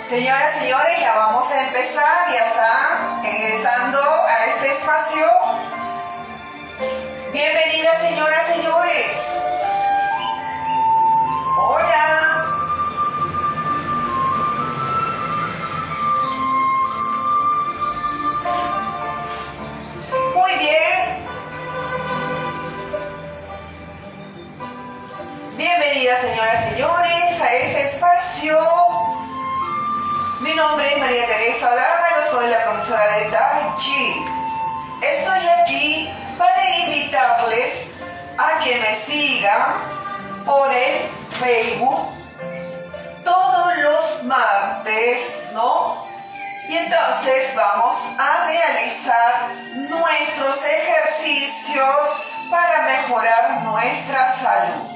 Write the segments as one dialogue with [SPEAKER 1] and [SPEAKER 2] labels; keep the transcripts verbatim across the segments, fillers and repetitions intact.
[SPEAKER 1] Señoras, señores, ya vamos a empezar, ya está ingresando a este espacio. Bienvenidas, señoras, señores. Hola. Muy bien. Bienvenidas, señoras, señores, a este espacio. Mi nombre es María Teresa Dávalo, soy la profesora de Tai Chi. Estoy aquí para invitarles a que me sigan por el Facebook todos los martes, ¿no? Y entonces vamos a realizar nuestros ejercicios para mejorar nuestra salud.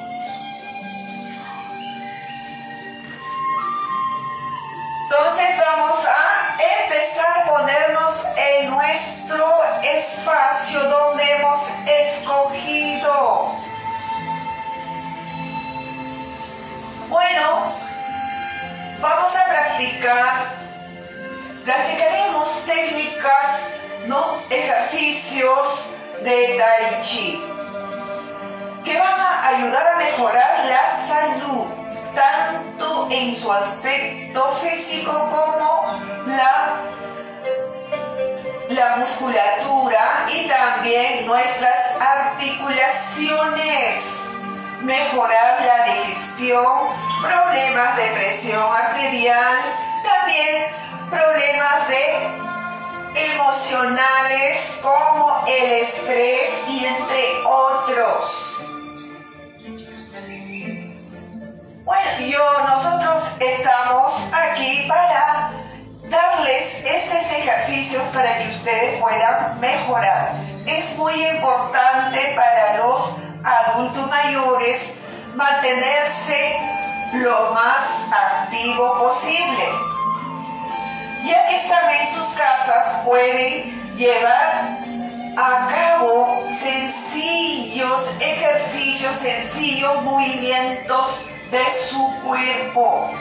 [SPEAKER 1] Entonces vamos a empezar a ponernos en nuestro espacio donde hemos escogido. Bueno, vamos a practicar, practicaremos técnicas, ¿no? Ejercicios de Tai Chi que van a ayudar a mejorar la salud, tanto en su aspecto físico como la, la musculatura y también nuestras articulaciones, mejorar la digestión, problemas de presión arterial, también problemas de emocionales como el estrés y entre otros. Bueno, yo, nosotros estamos aquí para darles estos ejercicios para que ustedes puedan mejorar. Es muy importante para los adultos mayores mantenerse lo más activo posible. Ya que están en sus casas, pueden llevar a cabo sencillos ejercicios, sencillos movimientos de su cuerpo,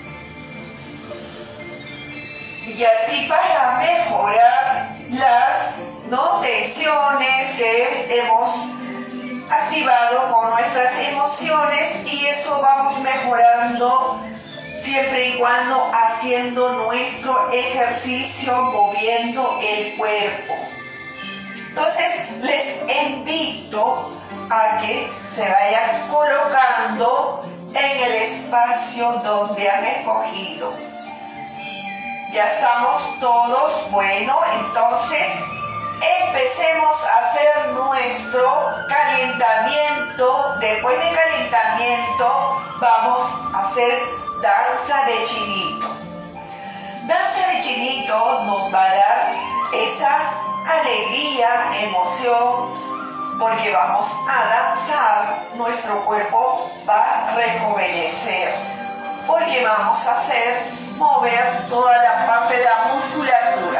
[SPEAKER 1] y así para mejorar las ¿no? tensiones que hemos activado con nuestras emociones, y eso vamos mejorando siempre y cuando haciendo nuestro ejercicio, moviendo el cuerpo. Entonces les invito a que se vayan colocando en el espacio donde han escogido. Ya estamos todos. Bueno, entonces empecemos a hacer nuestro calentamiento. Después de calentamiento vamos a hacer danza de chinito. Danza de chinito nos va a dar esa alegría, emoción, porque vamos a danzar, nuestro cuerpo va a rejuvenecer, porque vamos a hacer mover toda la parte de la musculatura.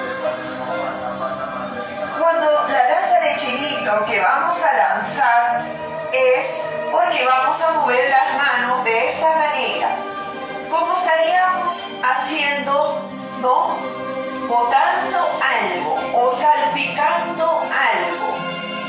[SPEAKER 1] Cuando la danza de chinito que vamos a danzar es porque vamos a mover las manos de esta manera, como estaríamos haciendo, ¿no? Botando algo o salpicando algo.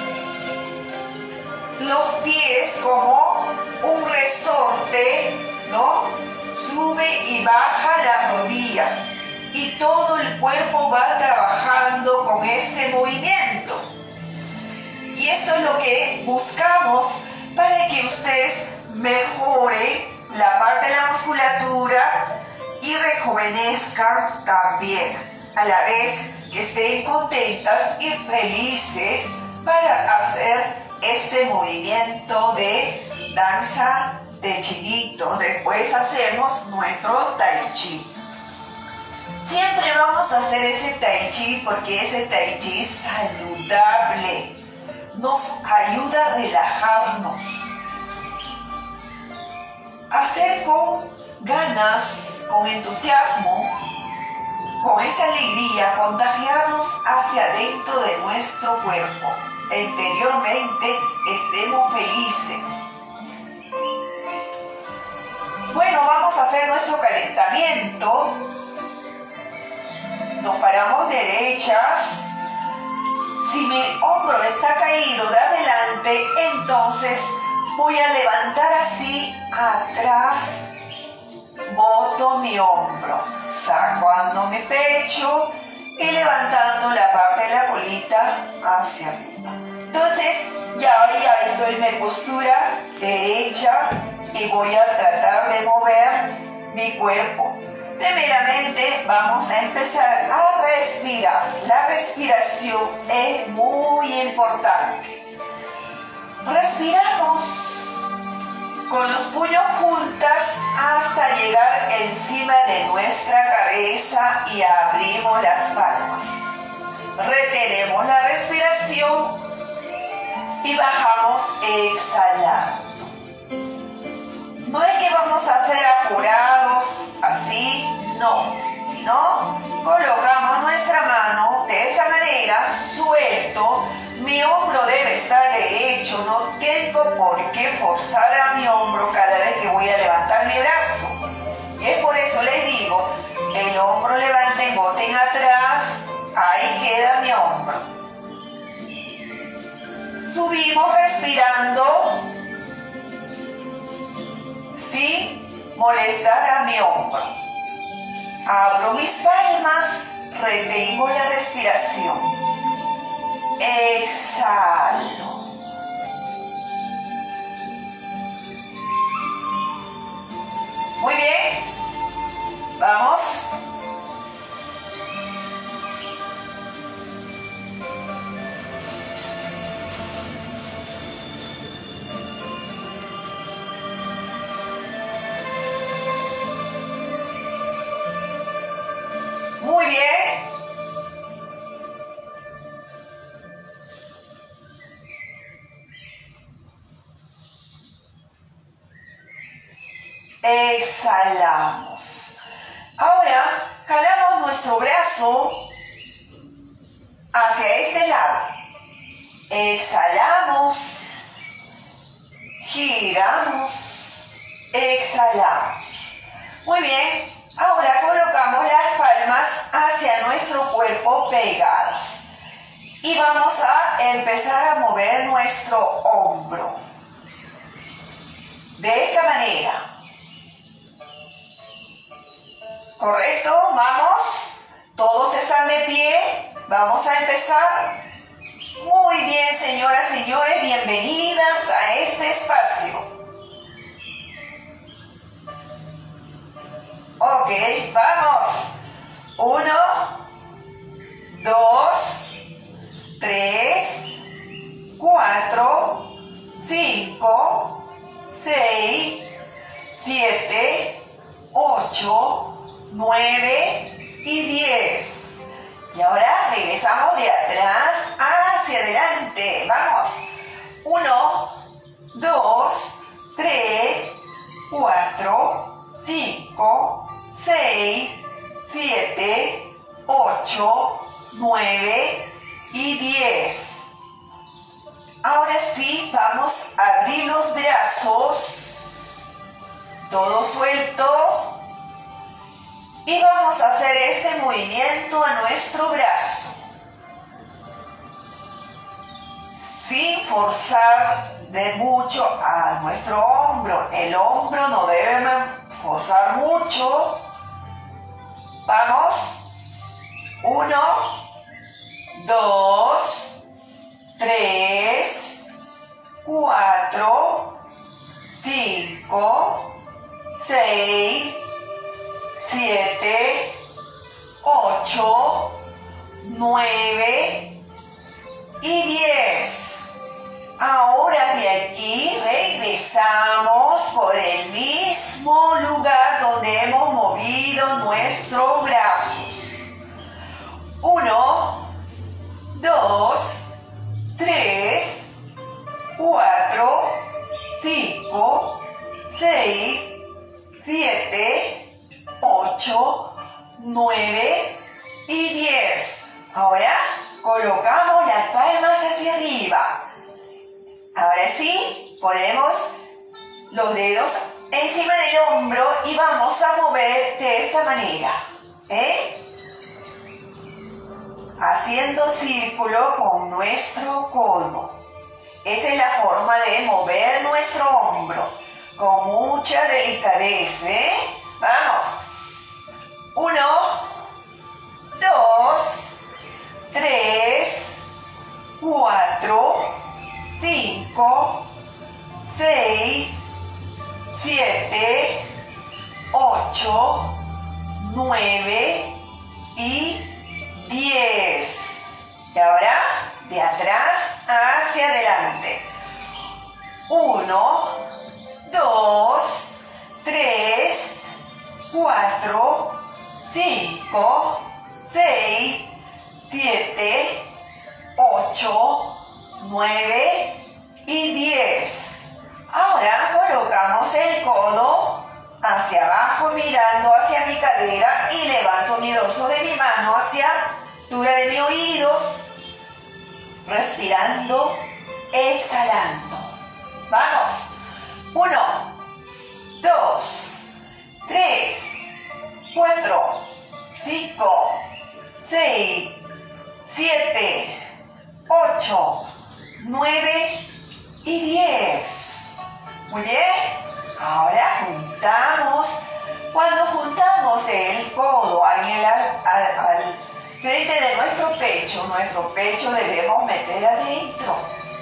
[SPEAKER 1] Los pies como un resorte, ¿no? Sube y baja las rodillas y todo el cuerpo va trabajando con ese movimiento. Y eso es lo que buscamos para que ustedes mejoren la parte de la musculatura y rejuvenezcan también, a la vez que estén contentas y felices para hacer este movimiento de danza de chinito. Después hacemos nuestro Tai Chi. Siempre vamos a hacer ese Tai Chi porque ese Tai Chi es saludable, nos ayuda a relajarnos, hacer con ganas, con entusiasmo, con esa alegría, contagiarnos hacia adentro de nuestro cuerpo. Interiormente estemos felices. Bueno, vamos a hacer nuestro calentamiento. nos paramos derechas. Si mi hombro está caído de adelante, entonces voy a levantar así atrás, boto mi hombro, sacando mi pecho y levantando la parte de la colita hacia arriba. Entonces, ya, ya estoy en mi postura derecha y voy a tratar de mover mi cuerpo. Primeramente, vamos a empezar a respirar. La respiración es muy importante. Respiramos con los puños juntas hasta llegar encima de nuestra cabeza y abrimos las palmas. Retenemos la respiración y bajamos exhalando. No es que vamos a hacer apurados, así, no. Sino, colocamos nuestra mano de esa manera, suelto. Mi hombro debe estar derecho, no tengo por qué forzar a mi hombro cada vez que voy a levantar mi brazo. Y es por eso les digo, el hombro levanten, boten atrás, ahí queda mi hombro. Subimos respirando sin molestar a mi hombro. Abro mis palmas, retengo la respiración. Exhalo. Muy bien. Vamos. Muy bien. Exhalamos. Ahora jalamos nuestro brazo hacia este lado. Exhalamos. Giramos. Exhalamos. Muy bien. Ahora colocamos las palmas hacia nuestro cuerpo pegadas. Y vamos a empezar a mover nuestro hombro. De esta manera. ¿Correcto? Vamos. Todos están de pie. Vamos a empezar. Muy bien, señoras y señores. Bienvenidas a este espacio. Ok, vamos. Uno, dos, tres, cuatro, cinco, seis, siete, ocho, nueve y diez. Y ahora regresamos de atrás hacia adelante. Vamos. Uno, dos, tres, cuatro, cinco, seis, siete, ocho, nueve y diez. Ahora sí, vamos a abrir los brazos, todo suelto, y vamos a hacer este movimiento a nuestro brazo, sin forzar de mucho a nuestro hombro. El hombro no debe forzar mucho. Vamos. Uno, dos, tres, cuatro, cinco, seis, siete, ocho, nueve y diez. Ahora de aquí regresamos por el mismo lugar donde hemos movido nuestros brazos. Uno, dos, tres, cuatro, cinco, seis, siete, ocho, nueve y diez. Ahora colocamos las palmas hacia arriba. Ahora sí, ponemos los dedos encima del hombro y vamos a mover de esta manera. ¿Eh? haciendo círculo con nuestro codo. Esa es la forma de mover nuestro hombro, con mucha delicadeza, ¿eh? Vamos. Uno, dos, tres, cuatro, cinco, seis, siete, ocho, nueve y diez. Y ahora de atrás hacia adelante. Uno, dos, tres, cuatro, cinco, seis, siete, ocho, nueve y diez. Ahora colocamos el codo hacia abajo mirando hacia mi cadera y levanto mi dorso de mi mano hacia la altura de mis oídos, respirando, exhalando. Vamos. Uno, dos, tres, cuatro, cinco, seis, siete, ocho, nueve y diez. Muy bien. Ahora juntamos. Cuando juntamos el codo al, al, al frente de nuestro pecho, nuestro pecho debemos meter adentro.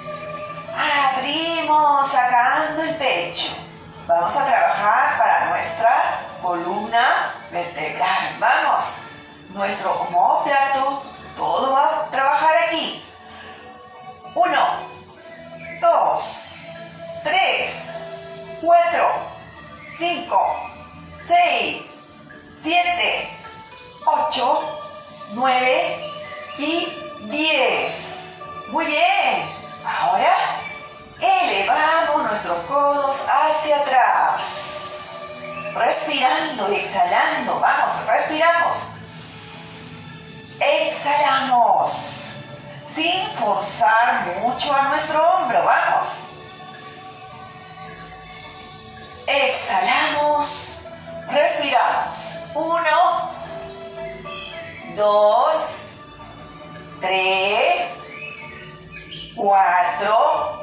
[SPEAKER 1] Abrimos sacando el pecho. Vamos a trabajar para nuestra columna vertebral. Vamos. Nuestro omóplato, todo va a trabajar aquí. Uno, dos, tres, cuatro, cinco, seis, siete, ocho, nueve y diez. Muy bien. Ahora elevamos nuestros codos hacia atrás. Respirando y exhalando. Vamos, respiramos. Exhalamos. Sin forzar mucho a nuestro hombro. Vamos. Exhalamos. Respiramos. Uno, dos, tres, cuatro,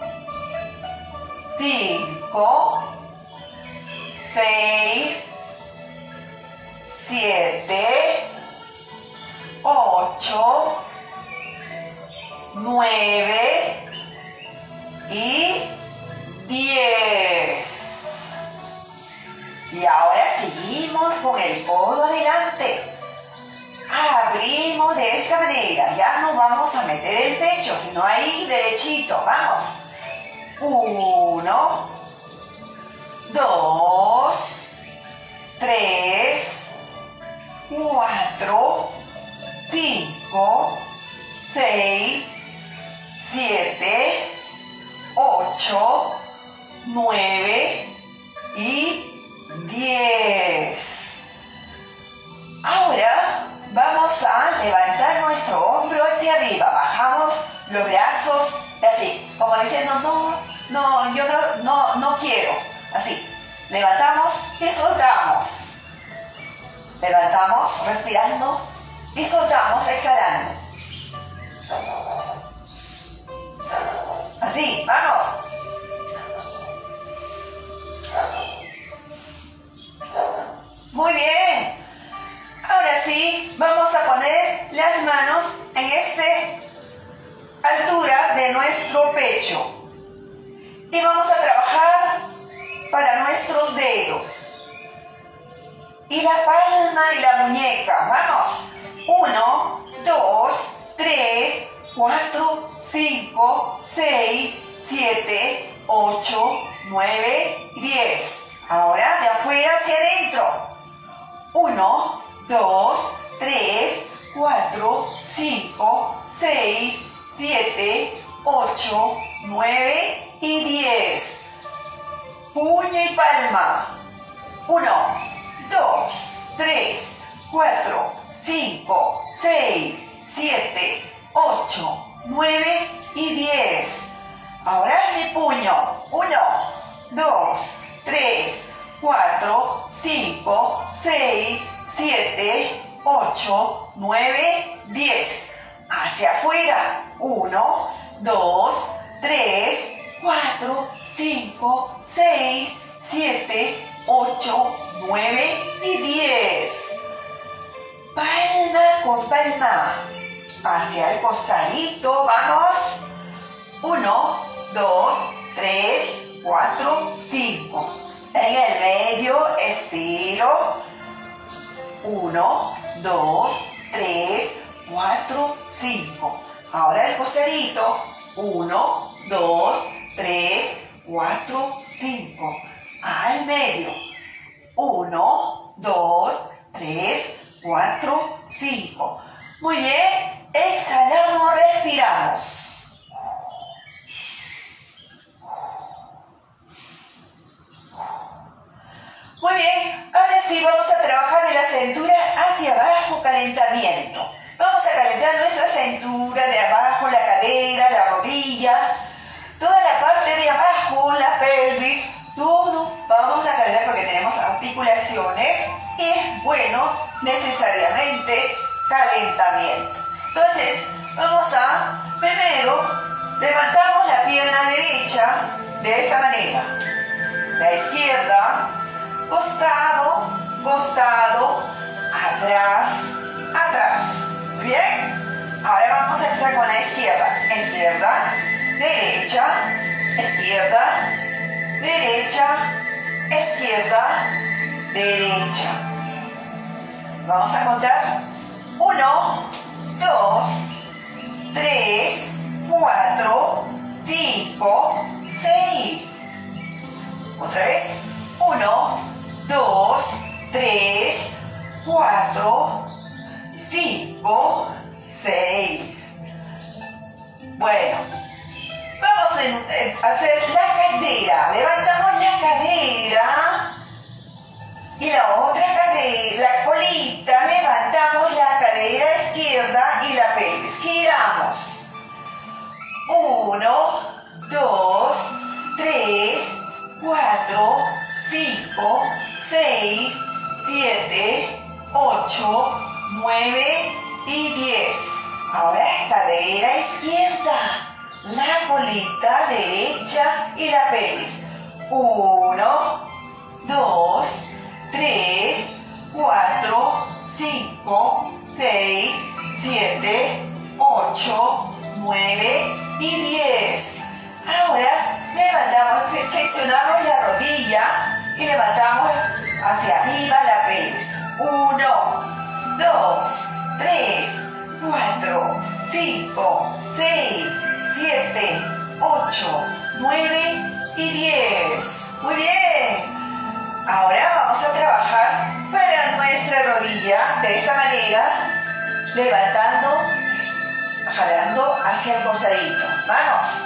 [SPEAKER 1] cinco, seis, siete, ocho, nueve y diez. Y ahora seguimos con el codo adelante. Abrimos de esta manera. Ya no vamos a meter el pecho, sino ahí derechito. Vamos. Uno, dos, tres, cuatro, cinco, seis, siete, ocho, nueve y diez. Ahora vamos a levantar nuestro hombro hacia arriba. Bajamos los brazos así, como diciendo, no, no, yo no, no, no quiero. Así. Levantamos y soltamos. Levantamos, respirando y soltamos, exhalando. Así, vamos. Muy bien. Ahora sí, vamos a poner las manos en esta altura de nuestro pecho. Y vamos a trabajar para nuestros dedos. Y la palma y la muñeca. Vamos. Uno, dos, tres, cuatro, cinco, seis, siete, ocho, nueve, diez. Ahora de afuera hacia adentro. Uno, dos, tres, cuatro, cinco, seis, siete, ocho, nueve y diez. Puño y palma. Uno, dos, tres, cuatro, cinco, seis, siete, ocho, nueve y diez. Ahora mi puño. Uno, dos, tres, cuatro, cinco, seis, siete, ocho, nueve, diez. hacia afuera. uno, dos, tres, cuatro, cinco, seis, siete, ocho, nueve y diez. Palma con palma. Hacia el costadito, vamos. uno, dos, tres, cuatro, cinco. En el medio estiro. uno, dos, tres, cuatro, cinco. Ahora el costadito. uno, dos, tres, cuatro, cinco. Al medio. uno, dos, tres, cuatro, cinco. Muy bien. Exhalamos, respiramos. Muy bien, ahora sí vamos a trabajar de la cintura hacia abajo, calentamiento. Vamos a calentar nuestra cintura de abajo, la cadera, la rodilla, toda la parte de abajo, la pelvis, todo vamos a calentar porque tenemos articulaciones y es bueno necesariamente calentamiento. Entonces, vamos a, primero, levantamos la pierna derecha de esa manera, la izquierda, costado, costado, atrás, atrás. ¿Muy bien? Ahora vamos a empezar con la izquierda. Izquierda, derecha, izquierda, derecha, izquierda, derecha. Vamos a contar. Uno, dos, tres, cuatro, cinco, seis. Otra vez. Uno, dos, tres, cuatro, cinco, seis. Bueno, vamos a hacer la cadera. Levantamos la cadera y la otra cadera, la colita. Levantamos la cadera izquierda y la pelvis. Giramos. Uno, dos, tres, cuatro, cinco, seis, siete, ocho, nueve y diez. Ahora cadera izquierda, la colita derecha y la pelvis. uno, dos, tres, cuatro, cinco, seis, siete, ocho, nueve y diez. Ahora levantamos, flexionamos la rodilla y levantamos hacia arriba la pelvis. uno, dos, tres, cuatro, cinco, seis, siete, ocho, nueve y diez. Muy bien. Ahora vamos a trabajar para nuestra rodilla de esta manera, levantando, jalando hacia el costadito. Vamos.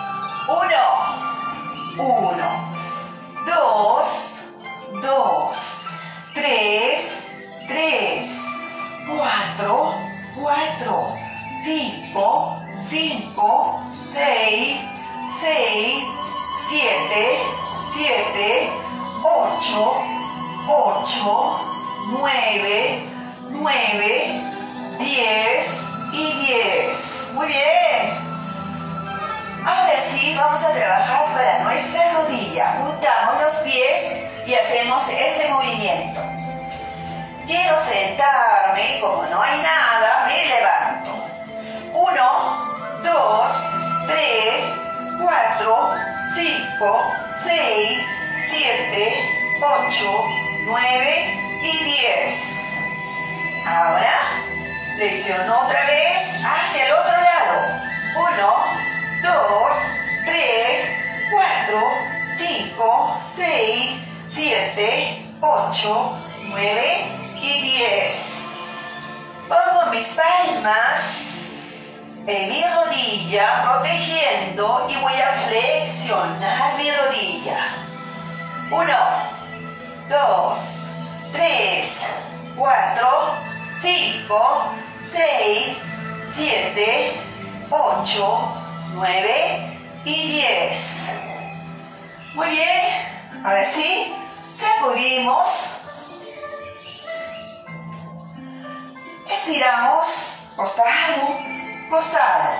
[SPEAKER 1] Uno, uno, dos, dos, tres, tres, cuatro, cuatro, cinco, cinco, seis, seis, siete, siete, ocho, ocho, nueve, nueve, diez y diez. Muy bien. Ahora sí, vamos a trabajar para nuestra rodilla. Juntamos los pies y hacemos ese movimiento. Quiero sentarme, como no hay nada, me levanto. Uno, dos, tres, cuatro, cinco, seis, siete, ocho, nueve y diez. Ahora, flexiono otra vez hacia el otro lado. Uno, dos, tres, cuatro, cinco, seis, siete, ocho, nueve y diez. Pongo mis palmas en mi rodilla, protegiendo, y voy a flexionar mi rodilla. Uno, dos, tres, cuatro, cinco, seis, siete, ocho, nueve y diez. Muy bien. Ahora sí, sacudimos. Estiramos costado, costado.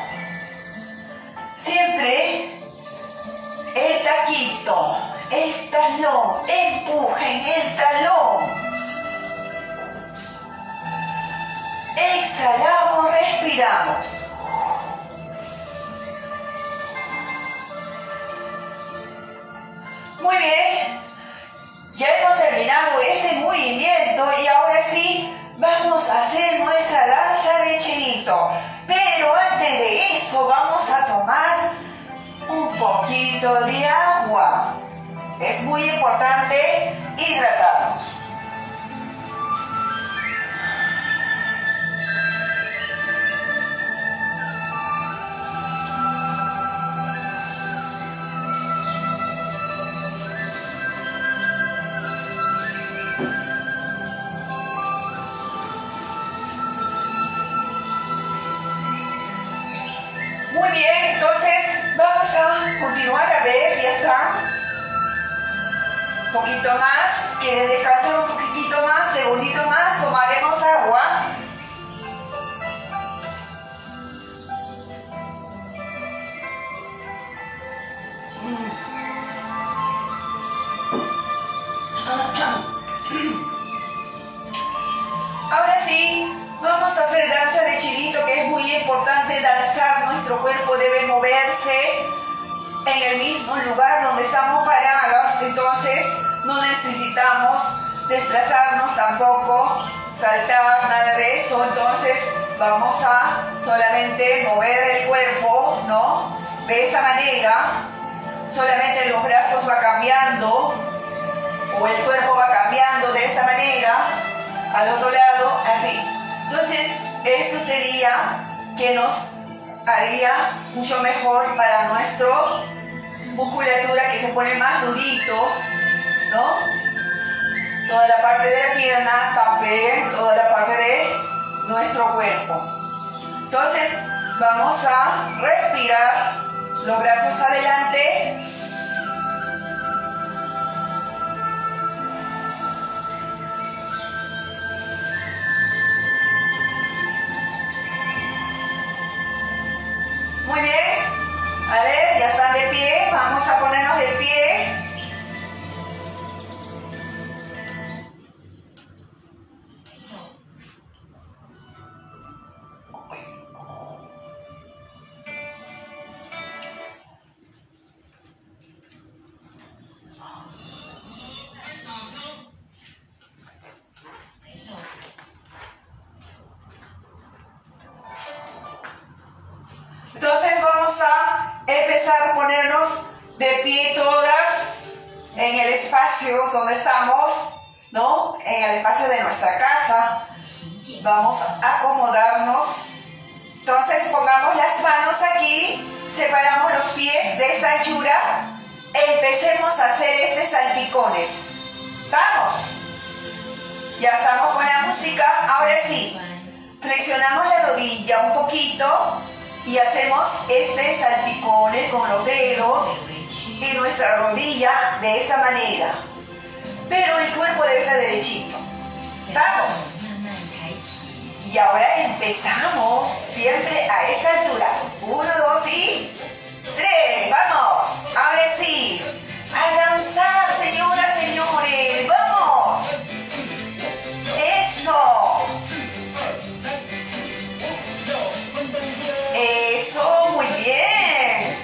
[SPEAKER 1] Siempre el taquito, el talón, empujen el talón. Exhalamos, respiramos. Muy bien, ya hemos terminado este movimiento y ahora sí vamos a hacer nuestra danza de chinito. Pero antes de eso vamos a tomar un poquito de agua. Es muy importante hidratarnos. Muy bien, entonces vamos a continuar, a ver, ya está. Un poquito más, quiere descansar un poquitito más, segundito más, tomaremos agua. Ahora sí, vamos a hacer danza de chinito, que es muy importante danzar. Nuestro cuerpo debe moverse en el mismo lugar donde estamos paradas, entonces no necesitamos desplazarnos tampoco, saltar, nada de eso. Entonces vamos a solamente mover el cuerpo, ¿no? De esa manera, solamente los brazos va cambiando o el cuerpo va cambiando de esa manera, al otro lado, así. Entonces, esto sería que nos haría mucho mejor para nuestra musculatura, que se pone más durito, ¿no? Toda la parte de la pierna, también toda la parte de nuestro cuerpo. Entonces, vamos a respirar, los brazos adelante. Muy bien, a ver, ya están de pie, vamos a ponernos de pie. Entonces vamos a empezar a ponernos de pie todas en el espacio donde estamos, ¿no? En el espacio de nuestra casa. Vamos a acomodarnos. Entonces pongamos las manos aquí, separamos los pies de esta anchura. Empecemos a hacer este salpicones. ¿Estamos? Ya estamos con la música. Ahora sí, flexionamos la rodilla un poquito y hacemos este salpicón con los dedos y nuestra rodilla de esta manera. Pero el cuerpo debe estar derechito. ¿Estamos? Y ahora empezamos siempre a esa altura. Uno, dos y tres. ¡Vamos! Ahora sí. A danzar, señoras, señores. ¡Vamos! ¡Eso! Eso, muy bien.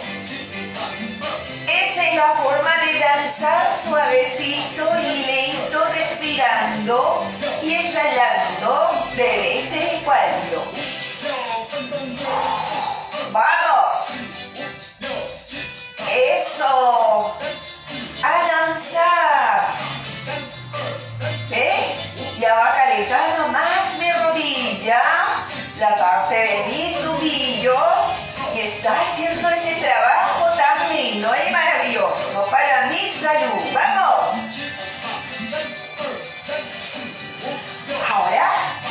[SPEAKER 1] Esa es la forma de danzar, suavecito y lento, respirando y exhalando de vez en cuando. ¡Vamos! Eso. A danzar. ¿Ve? Ya va calentando más mi rodilla, la parte de mi tobillo, y está haciendo ese trabajo tan lindo y maravilloso para mi salud. ¡Vamos! Ahora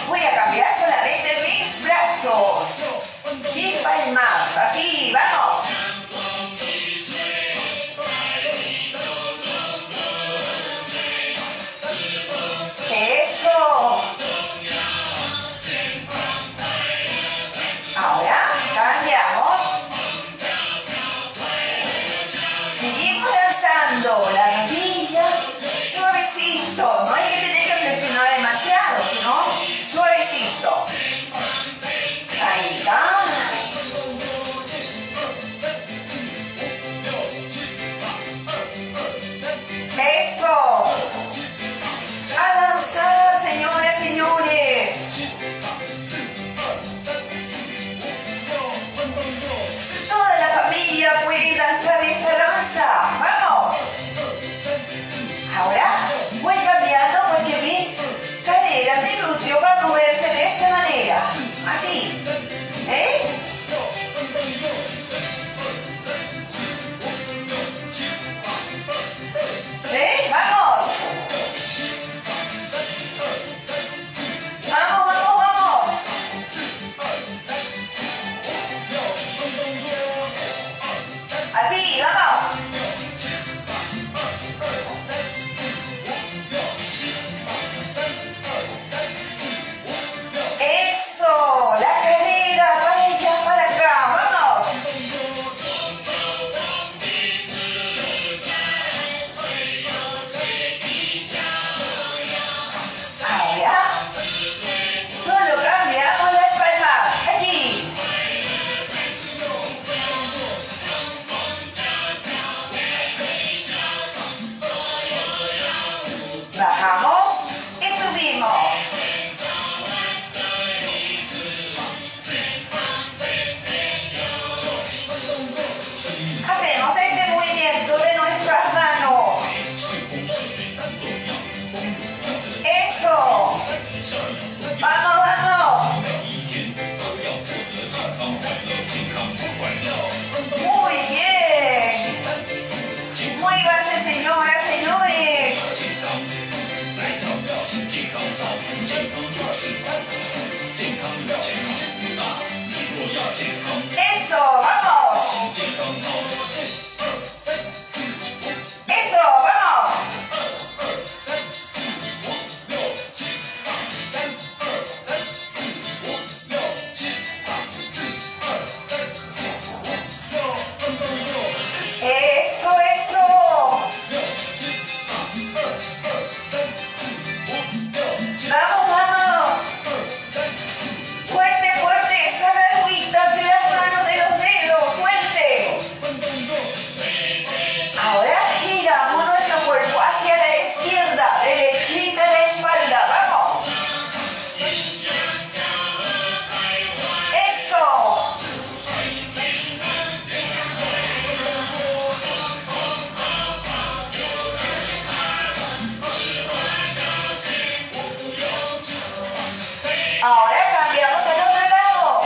[SPEAKER 1] Ahora cambiamos al otro lado.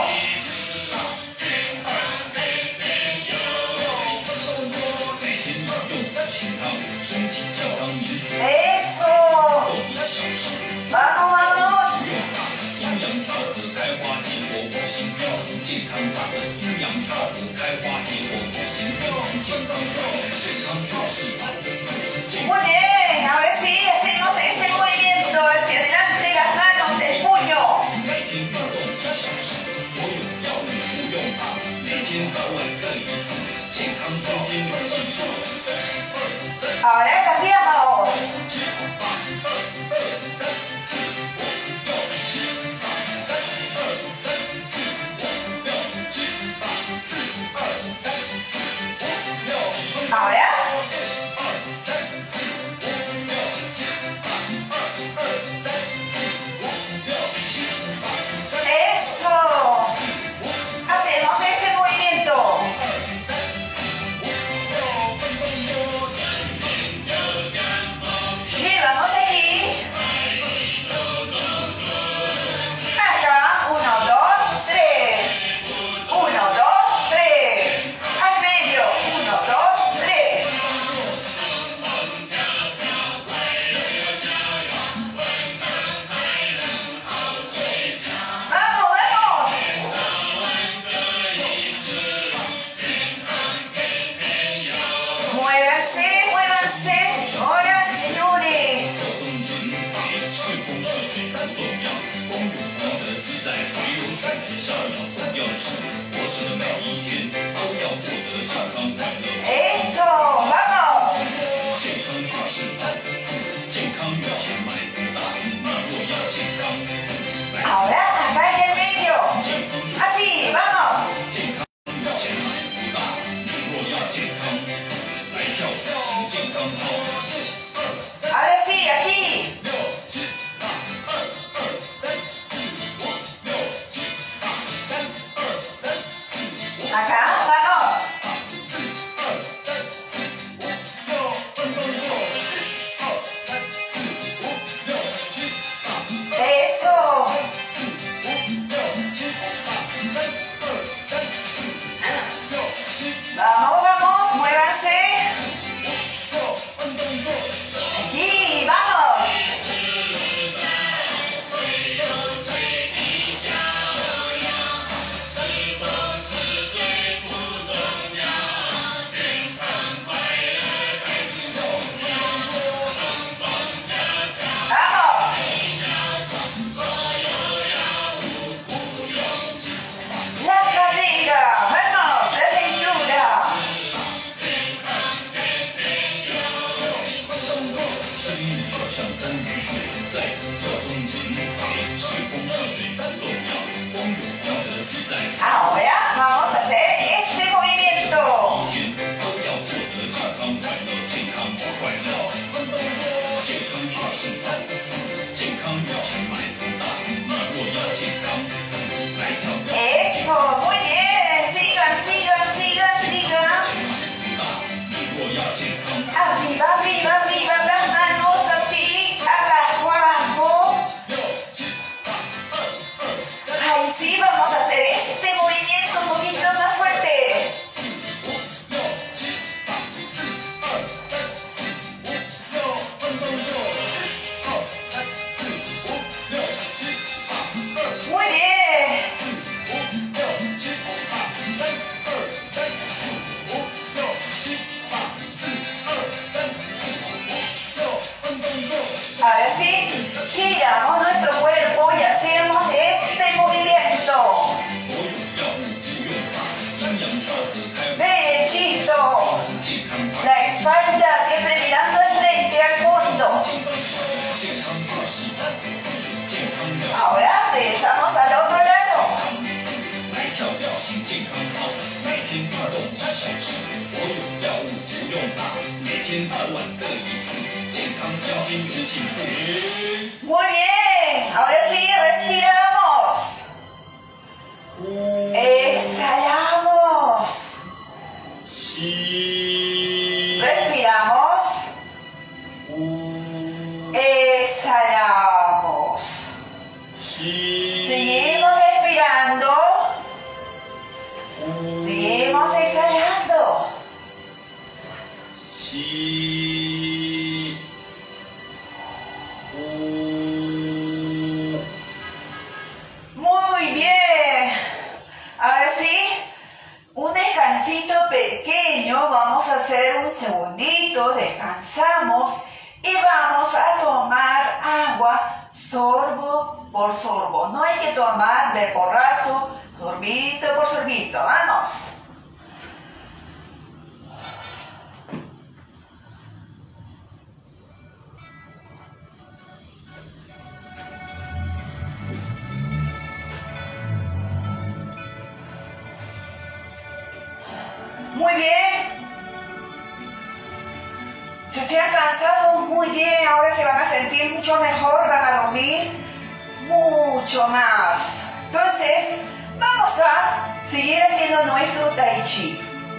[SPEAKER 1] Eso. Vamos, vamos. Muy bien, ahora sí, hacemos este movimiento hacia adelante, las manos, el puño. Ahora cambiamos. Ahora. Eso. Hacemos este movimiento. Llevamos aquí. Acá. Uno, dos, tres. Uno, dos, tres. Al medio. Uno, dos, tres. Vamos, vamos. Muévanse, muévanse, señoras y señores. Eso, vamos. Ahora acá en el medio. Así, vamos. Ahora sí, aquí. Acá, vamos. Eso. Vamos, vamos, muévanse. Aquí, vamos. Vamos. La cadera, vamos, la cintura. Ahora vamos a hacer este movimiento. Eso, muy bien. Sigan, sigan, sigan, sigan. Arriba, arriba, arriba, las manos así, abajo, abajo. Ahí sí, vamos a hacer este movimiento un poquito más fuerte. Muy bien. Ahora sí, giramos nuestro cuerpo y hacemos este movimiento. Derechito. La espalda siempre mirando al frente, al fondo. Ahora regresamos al otro lado. Muy bien, ahora sí, respiramos. Exhalamos. Respiramos. Exhalamos. Sí. hacer un segundito, descansamos y vamos a tomar agua sorbo por sorbo. No hay que tomar de porrazo, sorbito por sorbito. Vamos. Muy bien. Si se han cansado, muy bien. Ahora se van a sentir mucho mejor, van a dormir mucho más. Entonces, vamos a seguir haciendo nuestro Tai Chi.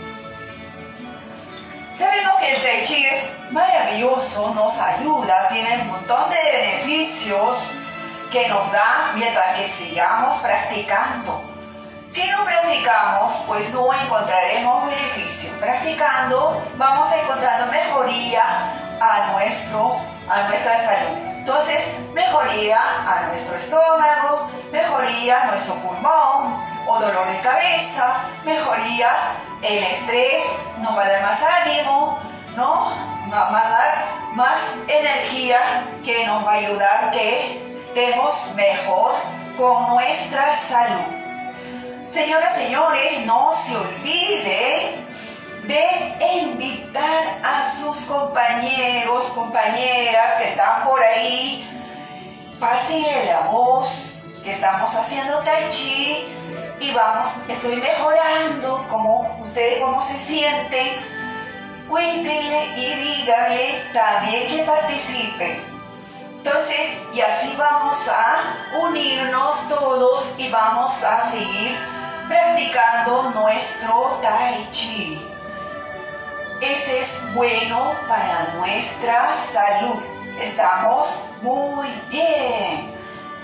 [SPEAKER 1] Sabemos que el Tai Chi es maravilloso, nos ayuda, tiene un montón de beneficios que nos da mientras que sigamos practicando. Si no practicamos, pues no encontraremos beneficio. Practicando, vamos encontrando mejoría a, nuestro, a nuestra salud. Entonces, mejoría a nuestro estómago, mejoría a nuestro pulmón o dolor de cabeza, mejoría el estrés, nos va a dar más ánimo, ¿no? Nos va a dar más energía que nos va a ayudar que estemos mejor con nuestra salud. Señoras, señores, no se olvide de invitar a sus compañeros, compañeras que están por ahí. Pásenle la voz que estamos haciendo Tai Chi y vamos, estoy mejorando, como ustedes cómo se sienten. Cuéntenle y díganle también que participen. Entonces, y así vamos a unirnos todos y vamos a seguir practicando nuestro Tai Chi. Ese es bueno para nuestra salud. Estamos muy bien,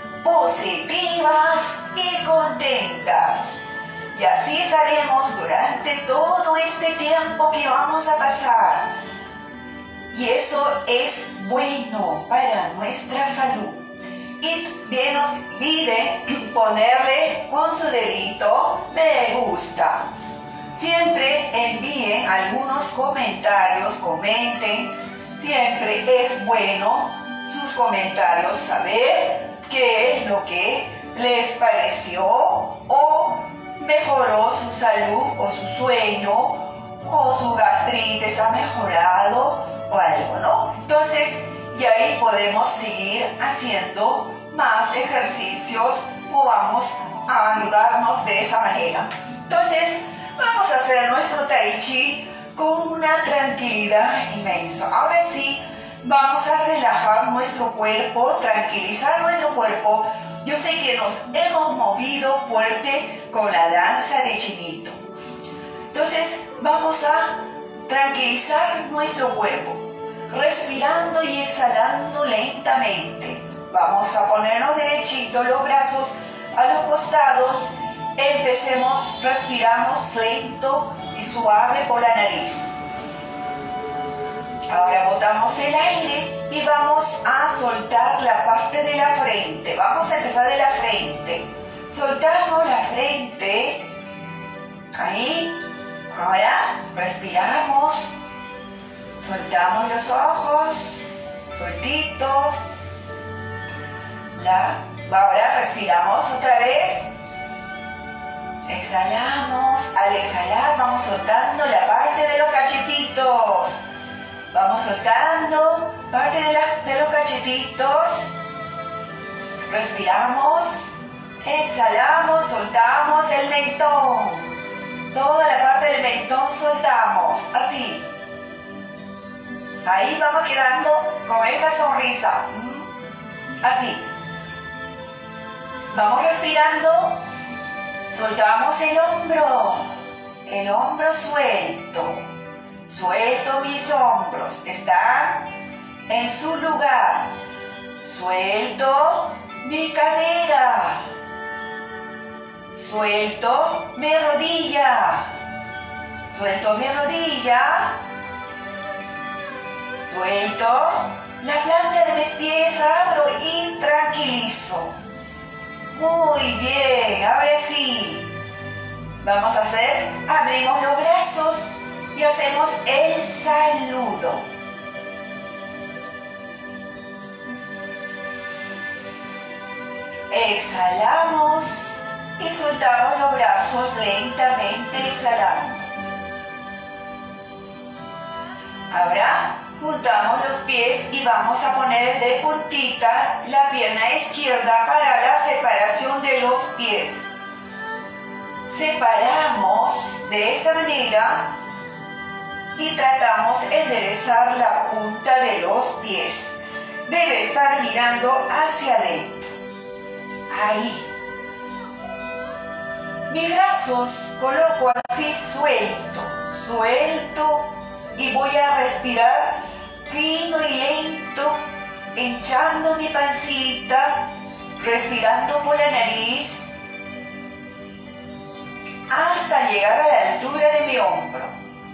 [SPEAKER 1] positivas y contentas. Y así estaremos durante todo este tiempo que vamos a pasar. Y eso es bueno para nuestra salud. Y bien, no olviden ponerle con su dedito me gusta. Siempre envíen algunos comentarios, comenten. Siempre es bueno sus comentarios, saber qué es lo que les pareció o mejoró su salud o su sueño o su gastritis ha mejorado o algo, ¿no? Entonces, y ahí podemos seguir haciendo más ejercicios o vamos a ayudarnos de esa manera. Entonces, vamos a hacer nuestro Tai Chi con una tranquilidad inmensa. Ahora sí, vamos a relajar nuestro cuerpo, tranquilizar nuestro cuerpo. Yo sé que nos hemos movido fuerte con la danza de Chinito. Entonces, vamos a tranquilizar nuestro cuerpo, respirando y exhalando lentamente. Vamos a ponernos derechitos, los brazos a los costados. Empecemos, respiramos lento y suave por la nariz. Ahora botamos el aire y vamos a soltar la parte de la frente. Vamos a empezar de la frente. Soltamos la frente. Ahí. Ahora respiramos. Soltamos los ojos. Sueltitos. La, ahora respiramos otra vez. Exhalamos. Al exhalar vamos soltando la parte de los cachetitos. Vamos soltando parte de, la, de los cachetitos. Respiramos. Exhalamos. Soltamos el mentón. Toda la parte del mentón soltamos. Así. Ahí vamos quedando con esta sonrisa. Así. Vamos respirando. Soltamos el hombro. El hombro suelto. Suelto mis hombros. Están en su lugar. Suelto mi cadera. Suelto mi rodilla. Suelto mi rodilla. Suelto la planta de mis pies, abro y tranquilizo. Muy bien, ahora sí. Vamos a hacer, abrimos los brazos y hacemos el saludo. Exhalamos y soltamos los brazos lentamente, exhalando. Ahora juntamos los pies y vamos a poner de puntita la pierna izquierda para la separación de los pies. Separamos de esta manera y tratamos de enderezar la punta de los pies. Debe estar mirando hacia adentro. Ahí. Mis brazos coloco así suelto, suelto y voy a respirar fino y lento, hinchando mi pancita, respirando por la nariz hasta llegar a la altura de mi hombro.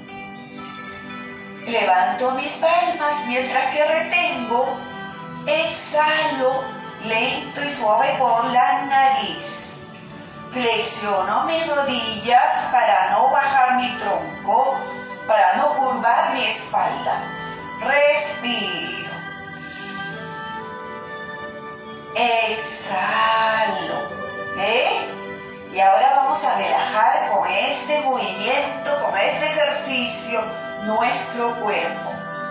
[SPEAKER 1] Levanto mis palmas mientras que retengo, exhalo lento y suave por la nariz. Flexiono mis rodillas para no bajar mi tronco, para no curvar mi espalda. Respiro. Exhalo. ¿Eh? Y ahora vamos a relajar con este movimiento, con este ejercicio, nuestro cuerpo.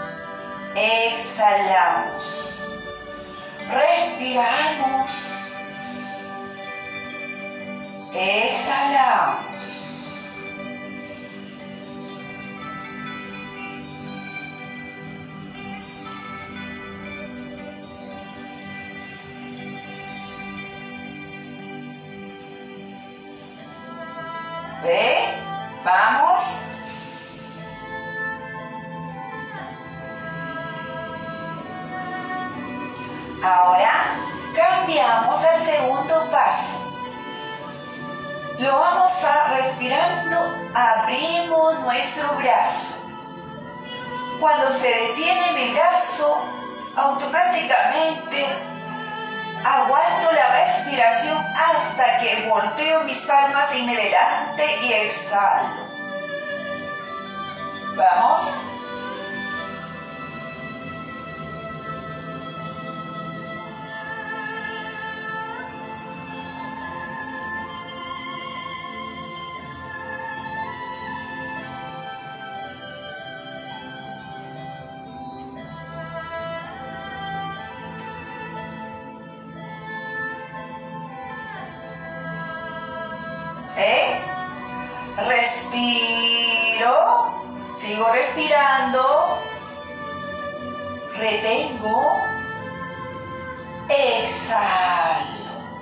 [SPEAKER 1] Exhalamos. Respiramos. Exhalamos. ¿Ve? Vamos. Ahora cambiamos al segundo paso. Lo vamos a respirando, abrimos nuestro brazo. Cuando se detiene mi brazo, automáticamente aguanto la respiración hasta que volteo mis palmas hacia adelante y exhalo. Vamos. ¿Eh? Respiro, sigo respirando, retengo, exhalo.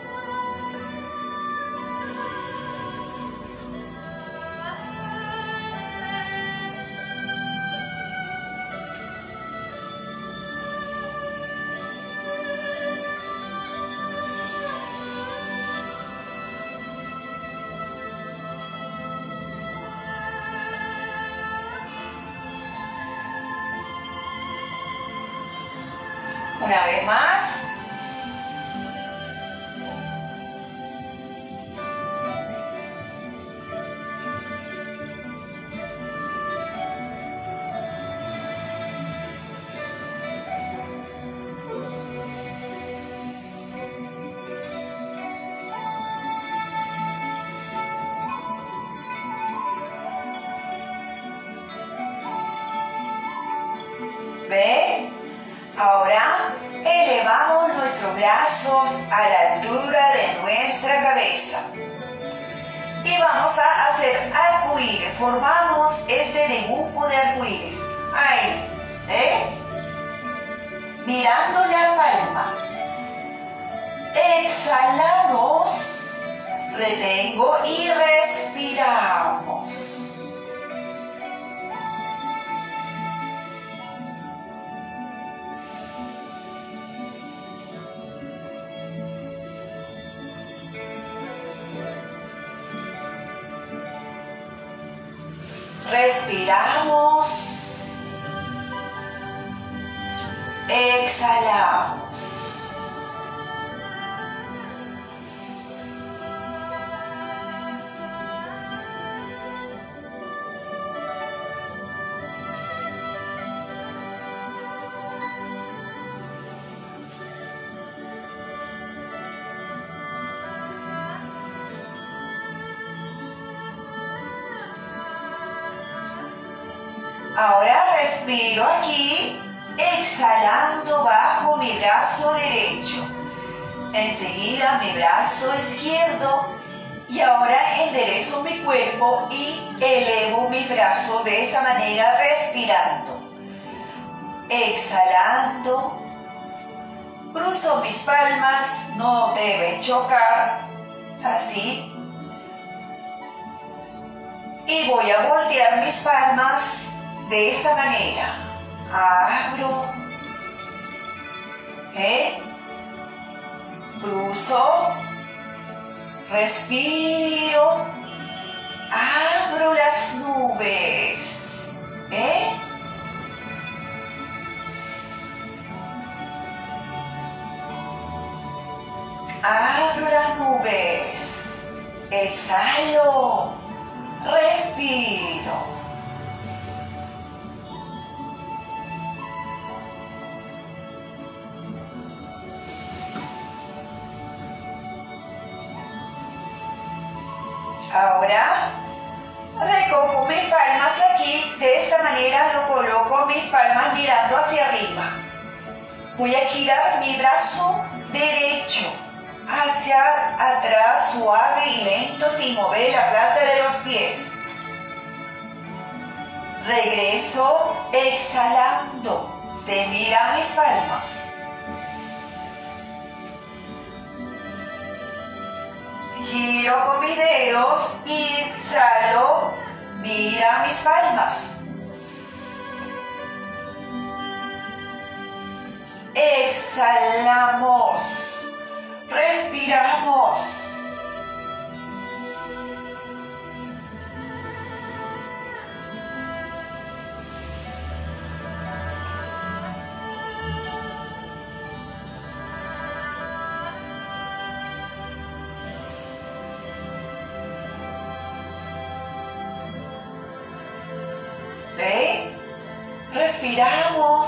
[SPEAKER 1] Una vez más. ¿Ve? Ahora elevamos nuestros brazos a la altura de nuestra cabeza. Y vamos a hacer arcoíris. Formamos este dibujo de arcoíris. Ahí. ¿Eh? Mirando la palma. Exhalamos. Retengo y respiramos. Respiramos, exhalamos. Ahora respiro aquí, exhalando bajo mi brazo derecho. Enseguida mi brazo izquierdo y ahora enderezo mi cuerpo y elevo mi brazo de esa manera respirando. Exhalando, cruzo mis palmas, no deben chocar, así. Y voy a voltear mis palmas de esta manera. Abro, ¿eh? Cruzo, respiro, abro las nubes, ¿eh? Abro las nubes, exhalo, respiro. Ahora recojo mis palmas aquí, de esta manera lo coloco mis palmas mirando hacia arriba. Voy a girar mi brazo derecho hacia atrás, suave y lento, sin mover la planta de los pies. Regreso exhalando, se miran mis palmas. Giro con mis dedos y exhalo, mira mis palmas. Exhalamos, respiramos. ¿Ve? Respiramos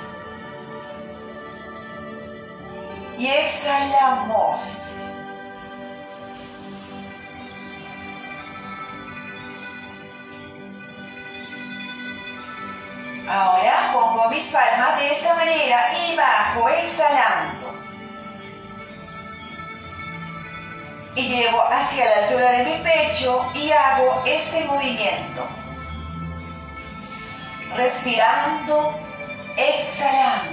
[SPEAKER 1] y exhalamos. Ahora pongo mis palmas de esta manera y bajo exhalando. Y llevo hacia la altura de mi pecho y hago este movimiento. Respirando, exhalando.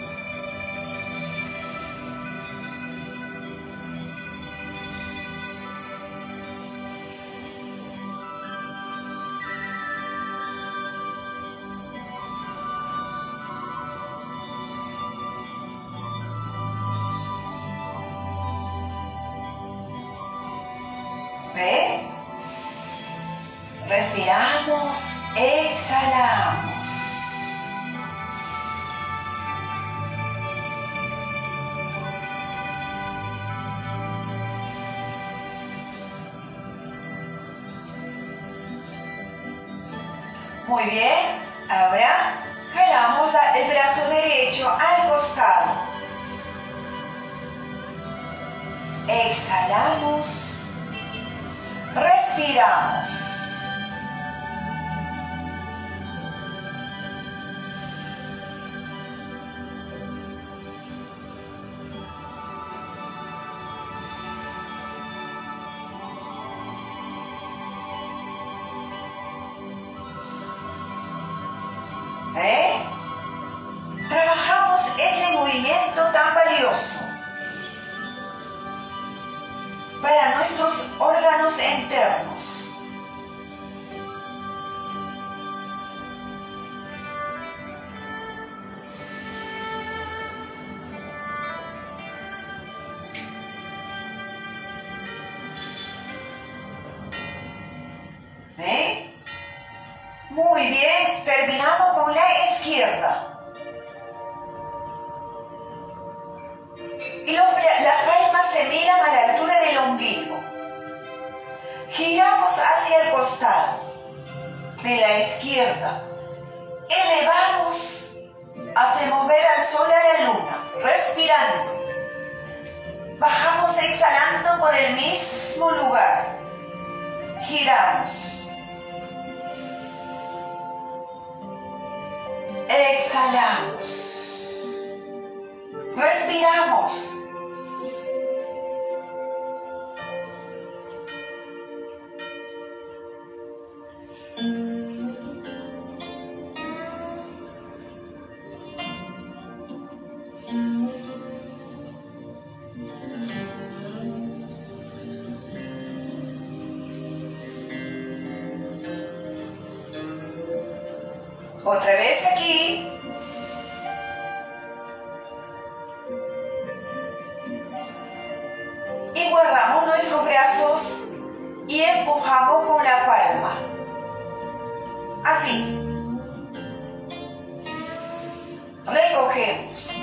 [SPEAKER 1] ¿Ve? Respiramos, exhalamos. Muy bien, ahora jalamos la, el brazo derecho al costado. Exhalamos, respiramos. ¿Eh? Trabajamos ese movimiento tan valioso para nuestros órganos internos. ¿Eh? Muy bien, terminamos con la izquierda. Y los, las palmas se miran a la altura del ombligo. Giramos hacia el costado de la izquierda. Elevamos hacia mover al sol y a la luna, respirando. Bajamos exhalando por el mismo lugar. Giramos. exhalamos, respiramos. Otra vez aquí. Y guardamos nuestros brazos y empujamos con la palma. Así. Recogemos.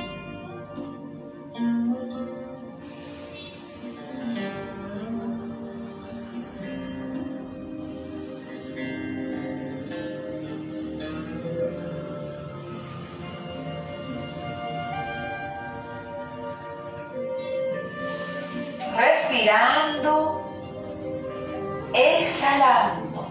[SPEAKER 1] Respirando, exhalando.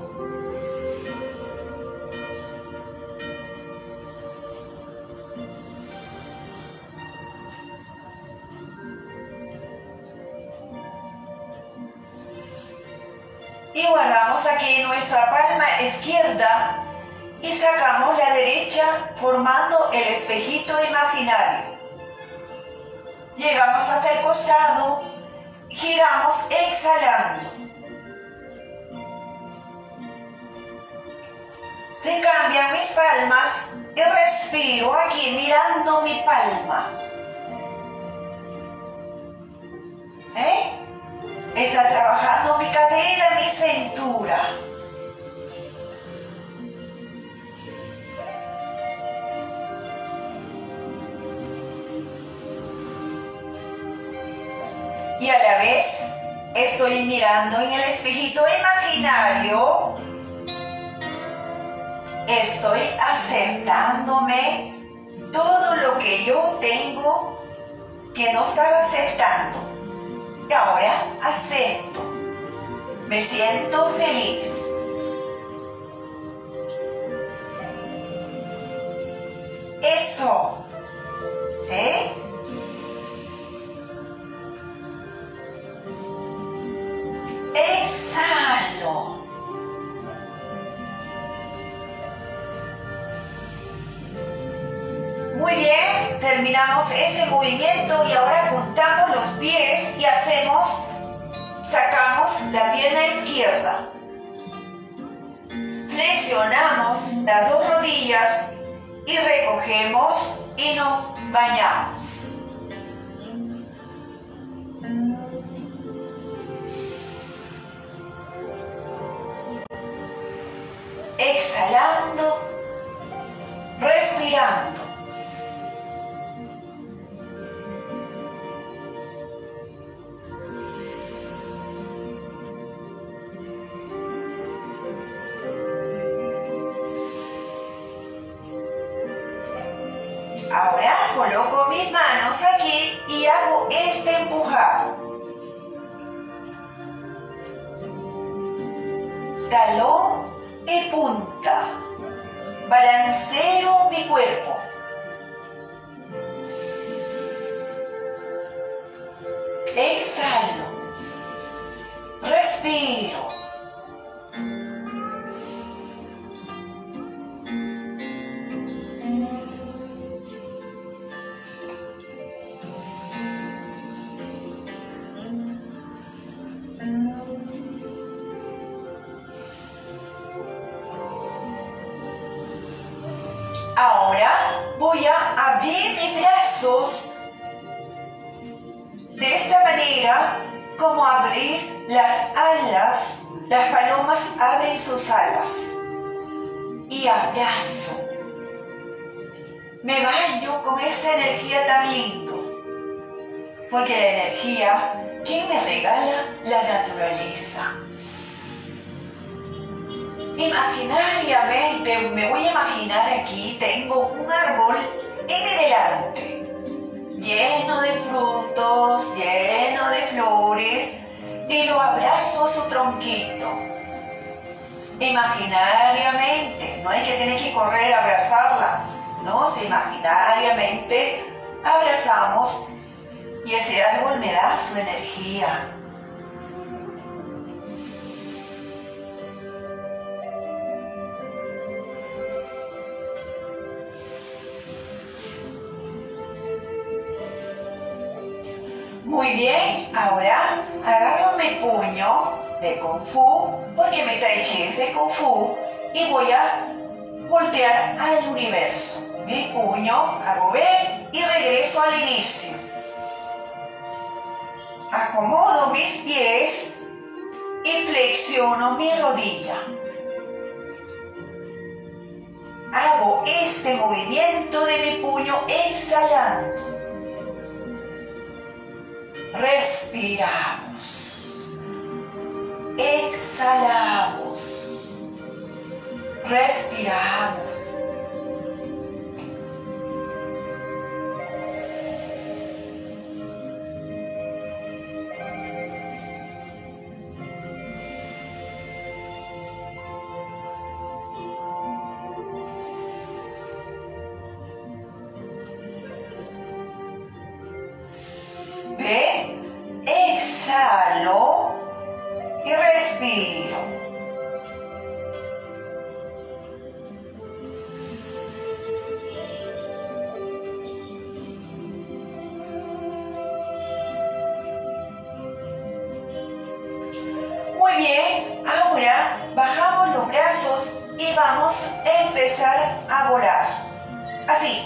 [SPEAKER 1] Y guardamos aquí nuestra palma izquierda y sacamos la derecha formando el espejito imaginario. Llegamos hasta el costado. Giramos exhalando. Se cambian mis palmas y respiro aquí mirando mi palma. ¿Eh? Está trabajando mi cadera, mi cintura. Y a la vez estoy mirando en el espejito imaginario. Estoy aceptándome todo lo que yo tengo que no estaba aceptando. Y ahora acepto. Me siento feliz. Eso. ¿Eh? Exhalo. Muy bien, terminamos ese movimiento y ahora juntamos los pies y hacemos, sacamos la pierna izquierda. Flexionamos las dos rodillas y recogemos y nos bañamos. Exhalando, respirando. Ahora coloco mis manos aquí y hago este empujado. Talón y punta. Balanceo mi cuerpo. Exhalo. Respiro. Ahora voy a abrir mis brazos de esta manera, como abrir las alas. Las palomas abren sus alas y abrazo. Me baño con esa energía tan lindo, porque la energía que me regala la naturaleza. Imaginariamente, me voy a imaginar aquí, tengo un árbol en mi delante, lleno de frutos, lleno de flores, y lo abrazo a su tronquito. Imaginariamente, no hay que tener que correr a abrazarla, nos imaginariamente abrazamos y ese árbol me da su energía. Muy bien, ahora agarro mi puño de Kung Fu, porque mi Tai Chi es de Kung Fu, y voy a voltear al universo. Mi puño, hago ver y regreso al inicio. Acomodo mis pies y flexiono mi rodilla. Hago este movimiento de mi puño exhalando. Respiramos. Exhalamos. Respiramos. ¿Ve? Exhalo y respiro. Muy bien, ahora bajamos los brazos y vamos a empezar a volar. Así.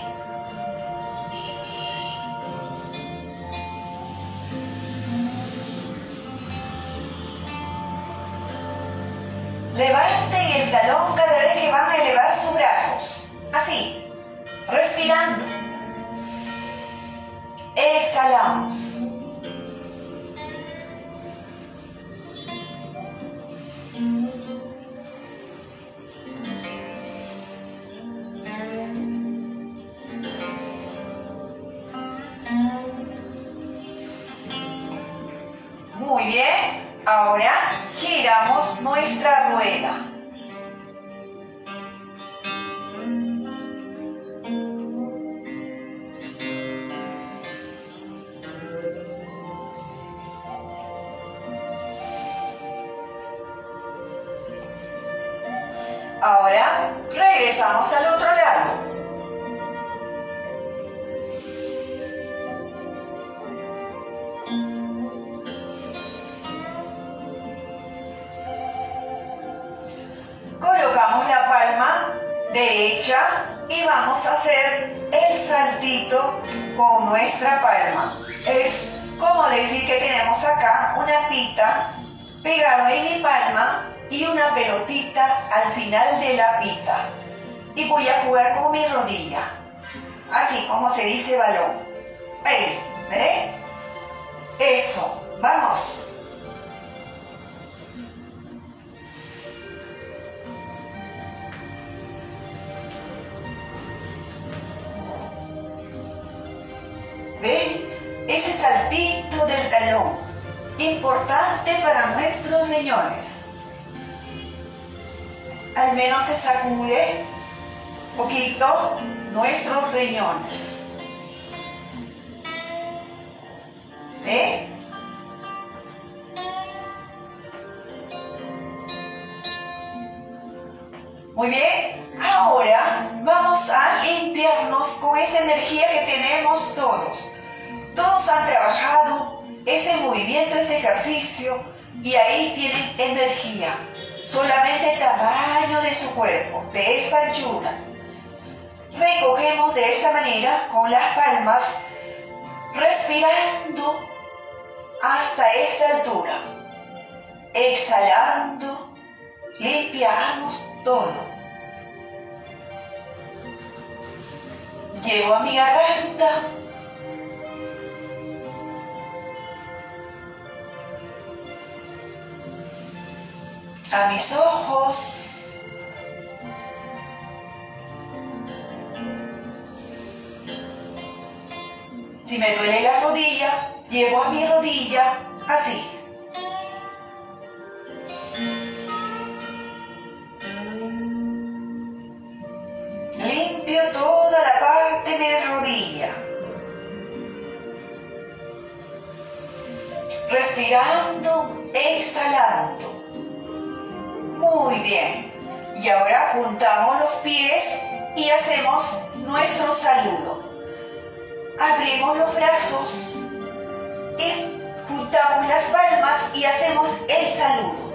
[SPEAKER 1] Levanten el talón cada vez que van a elevar sus brazos. Así. Respirando. Exhalamos. Muy bien. Ahora giramos nuestra rueda. Ahora regresamos al otro lado. Colocamos la palma derecha y vamos a hacer el saltito con nuestra palma. Es como decir que tenemos acá una pita pegada en mi palma y una pelotita al final de la pita. Y voy a jugar con mi rodilla, así como se dice balón. Ahí, ¿ve? Eso, vamos. ¿Ven? Ese saltito del talón, importante para nuestros riñones. Al menos se sacude un poquito nuestros riñones. ¿Ve? Muy bien. Ahora vamos a limpiarnos con esa energía que tenemos todos. Todos han trabajado ese movimiento, ese ejercicio, y ahí tienen energía. Solamente el tamaño de su cuerpo, de esta anchura. Recogemos de esa manera con las palmas, respirando hasta esta altura. Exhalando, limpiamos todo. Llevo a mi garganta. A mis ojos. Si me duele la rodilla, llevo a mi rodilla así. Limpio toda la respirando, exhalando. Muy bien. Y ahora juntamos los pies y hacemos nuestro saludo. Abrimos los brazos y juntamos las palmas y hacemos el saludo.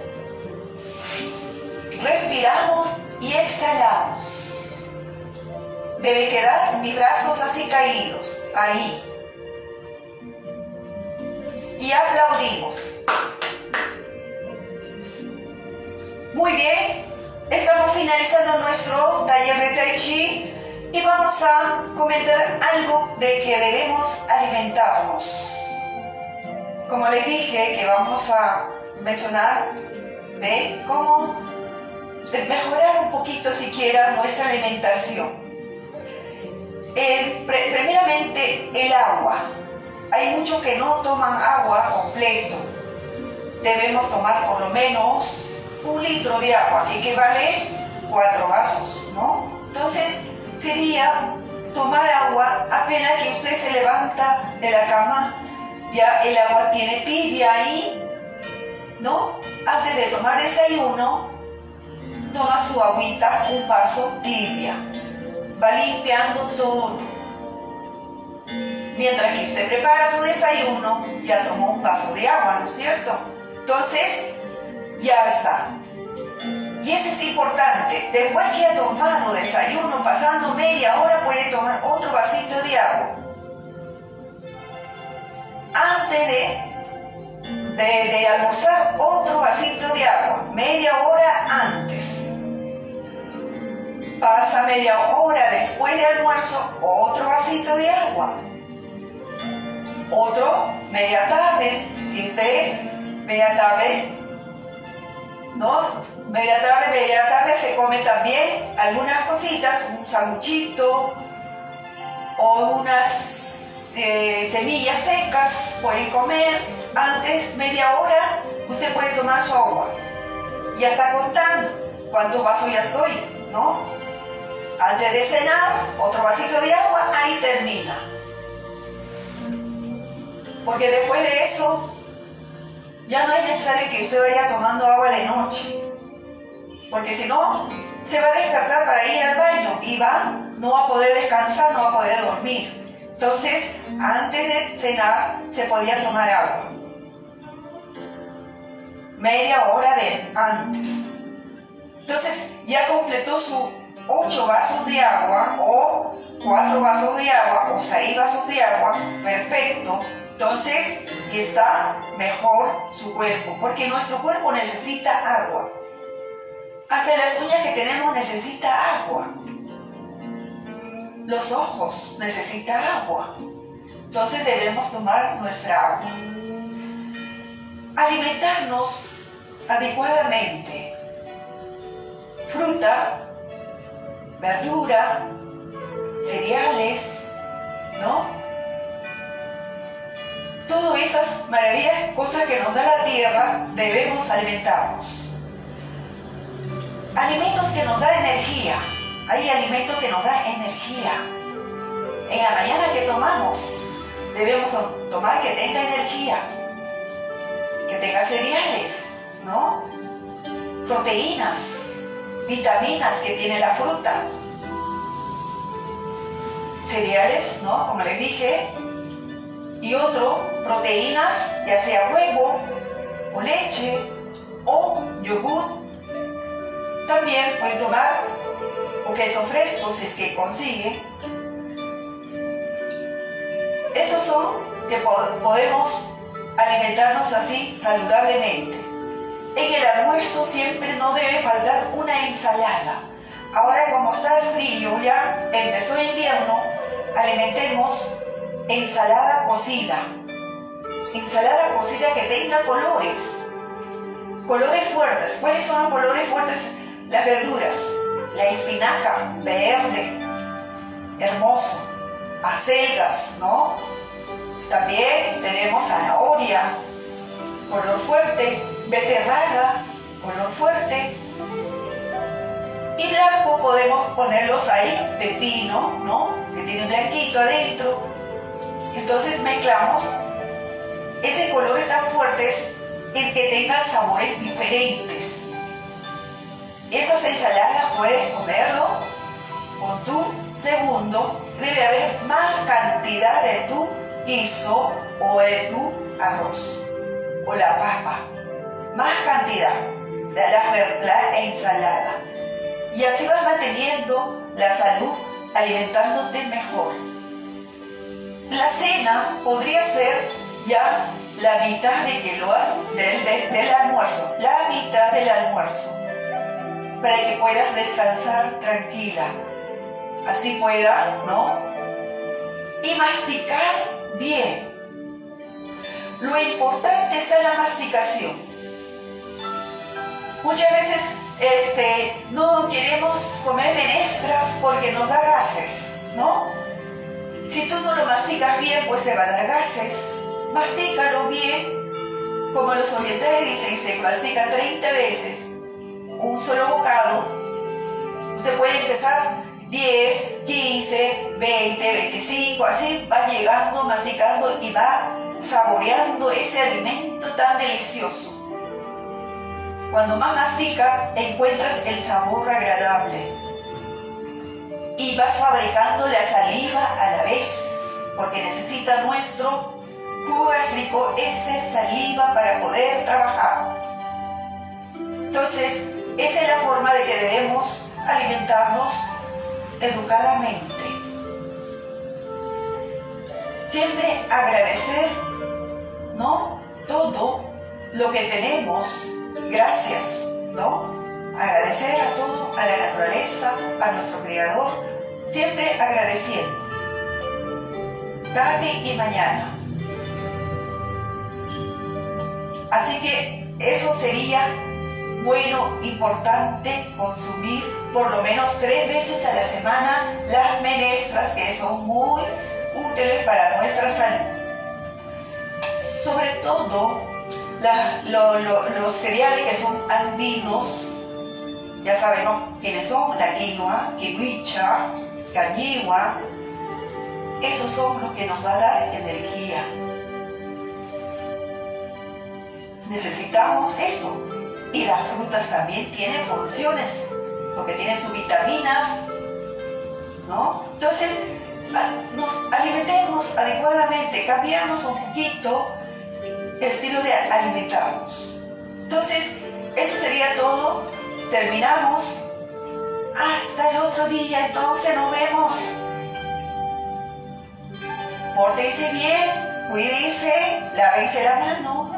[SPEAKER 1] Respiramos y exhalamos. Debe quedar mis brazos así caídos, ahí. Y aplaudimos. Muy bien, estamos finalizando nuestro taller de Tai Chi y vamos a comentar algo de que debemos alimentarnos. Como les dije que vamos a mencionar de cómo de mejorar un poquito siquiera nuestra alimentación. Eh, pre primeramente el agua. Hay muchos que no toman agua completo. Debemos tomar por lo menos un litro de agua, que equivale cuatro vasos, ¿no? Entonces sería tomar agua apenas que usted se levanta de la cama, ya el agua tiene tibia ahí, ¿no? Antes de tomar desayuno, toma su agüita, un vaso tibia, va limpiando todo. Mientras que usted prepara su desayuno, ya tomó un vaso de agua, ¿no es cierto? Entonces, ya está. Y eso es importante. Después que ha tomado desayuno, pasando media hora, puede tomar otro vasito de agua. Antes de, de, de almorzar, otro vasito de agua. Media hora antes. Pasa media hora después de almuerzo, otro vasito de agua. Otro, media tarde. Si usted, media tarde, ¿no? Media tarde, media tarde se come también algunas cositas, un sanguchito o unas eh, semillas secas, pueden comer. Antes, media hora, usted puede tomar su agua. Ya está contando cuántos vasos ya estoy, ¿no? Antes de cenar, otro vasito de agua, ahí termina. Porque después de eso, ya no es necesario que usted vaya tomando agua de noche, porque si no, se va a despertar para ir al baño y va, no va a poder descansar, no va a poder dormir. Entonces, antes de cenar, se podía tomar agua. Media hora de antes. Entonces, ya completó sus ocho vasos de agua, o cuatro vasos de agua, o seis vasos de agua, perfecto. Entonces, y está mejor su cuerpo, porque nuestro cuerpo necesita agua. Hasta las uñas que tenemos necesita agua. Los ojos necesitan agua. Entonces debemos tomar nuestra agua. Alimentarnos adecuadamente. Fruta, verdura, cereales, ¿no? Todas esas maravillosas cosas que nos da la tierra, debemos alimentarnos. Alimentos que nos dan energía. Hay alimentos que nos dan energía. En la mañana que tomamos, debemos tomar que tenga energía, que tenga cereales, ¿no? Proteínas, vitaminas que tiene la fruta. Cereales, ¿no? Como les dije. Y otro, proteínas, ya sea huevo, o leche, o yogur. También pueden tomar o queso fresco si es que consigue. Esos son que podemos alimentarnos así saludablemente. En el almuerzo siempre no debe faltar una ensalada. Ahora, como está el frío, ya empezó el invierno, alimentemos ensalada cocida. Ensalada cocida que tenga colores. Colores fuertes. ¿Cuáles son los colores fuertes? Las verduras. La espinaca, verde, hermoso. Acelgas, ¿no? También tenemos zanahoria, color fuerte. Beterraga, color fuerte. Y blanco podemos ponerlos ahí. Pepino, ¿no? Que tiene blanquito adentro. Entonces mezclamos ese colores tan fuertes es que tengan sabores diferentes. Esas ensaladas puedes comerlo con tu segundo. Debe haber más cantidad de tu guiso o de tu arroz o la papa. Más cantidad de la, la ensalada. Y así vas manteniendo la salud, alimentándote mejor. La cena podría ser ya la mitad de que lo, del, del, del almuerzo, la mitad del almuerzo, para que puedas descansar tranquila, así pueda, ¿no? Y masticar bien. Lo importante está en la masticación. Muchas veces este, no queremos comer menestras porque nos da gases, ¿no? Si tú no lo masticas bien, pues te va a dar gases. Mastícalo bien, como los orientales dicen, se mastica treinta veces un solo bocado. Usted puede empezar diez, quince, veinte, veinticinco, así va llegando, masticando y va saboreando ese alimento tan delicioso. Cuando más mastica, encuentras el sabor agradable y vas fabricando la saliva a la vez, porque necesita nuestro jugo gástrico esa saliva para poder trabajar. Entonces, esa es la forma de que debemos alimentarnos educadamente. Siempre agradecer, ¿no? Todo lo que tenemos. Gracias, ¿no? Agradecer a todo, a la naturaleza, a nuestro Creador, siempre agradeciendo, tarde y mañana. Así que eso sería bueno, importante consumir por lo menos tres veces a la semana las menestras, que son muy útiles para nuestra salud. Sobre todo, La, lo, lo, los cereales que son andinos, ya sabemos quiénes son: la quinoa, kiwicha, cañigua. Esos son los que nos va a dar energía. Necesitamos eso. Y las frutas también tienen funciones, porque tienen sus vitaminas, ¿no? Entonces, nos alimentemos adecuadamente, cambiamos un poquito el estilo de alimentarnos. Entonces, eso sería todo. Terminamos. Hasta el otro día, entonces nos vemos. Pórtense bien, cuídense, lávense la mano.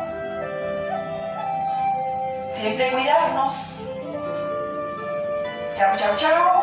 [SPEAKER 1] Siempre cuidarnos. Chao, chao, chao.